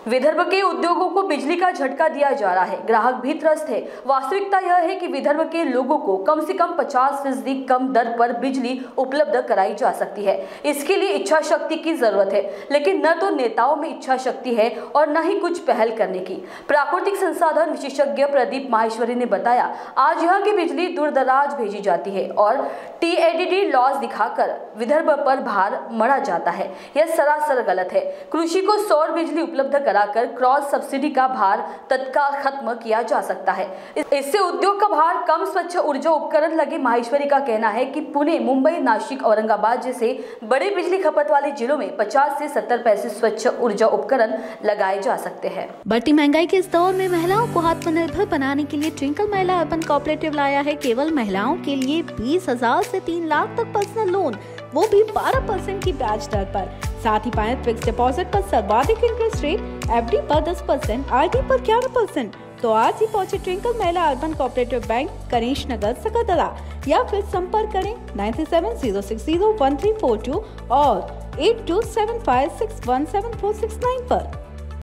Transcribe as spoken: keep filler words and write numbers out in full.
विदर्भ के उद्योगों को बिजली का झटका दिया जा रहा है, ग्राहक भी त्रस्त है। वास्तविकता यह है कि विदर्भ के लोगों को कम से कम पचास फीसदी कम दर पर बिजली उपलब्ध कराई जा सकती है। इसके लिए इच्छा शक्ति की जरूरत है, लेकिन न तो नेताओं में इच्छा शक्ति है और न ही कुछ पहल करने की। प्राकृतिक संसाधन विशेषज्ञ प्रदीप माहेश्वरी ने बताया, आज यहाँ की बिजली दूर दराज भेजी जाती है और T A D D loss दिखाकर विदर्भ पर भार मढ़ा जाता है। यह सरासर गलत है। कृषि को सौर बिजली उपलब्ध कराकर क्रॉस सब्सिडी का भार तत्काल खत्म किया जा सकता है। इससे उद्योग का भार कम, स्वच्छ ऊर्जा उपकरण लगे। माहेश्वरी का कहना है कि पुणे, मुंबई, नासिक, औरंगाबाद जैसे बड़े बिजली खपत वाले जिलों में पचास से सत्तर पैसे स्वच्छ ऊर्जा उपकरण लगाए जा सकते हैं। बढ़ती महंगाई के इस दौर में महिलाओं को आत्मनिर्भर बनाने के लिए ट्विंकल महिला अर्बन कोऑपरेटिव लाया है केवल महिलाओं के लिए बीस हजार से तीन लाख तक पर्सनल लोन, वो भी बारह परसेंट की ब्याज दर पर। साथ ही पाएं फिक्स डिपॉजिट पर सर्वाधिक इंटरेस्ट रेट, एफ डी पर दस परसेंट, आर डी पर ग्यारह परसेंट। तो आज ही पहुंचे ट्विंकल महिला urban cooperative bank, Kanish Nagar, Sakardala, या फिर संपर्क करें nine three seven zero six zero one three four two और eight two seven five six one seven four six nine पर।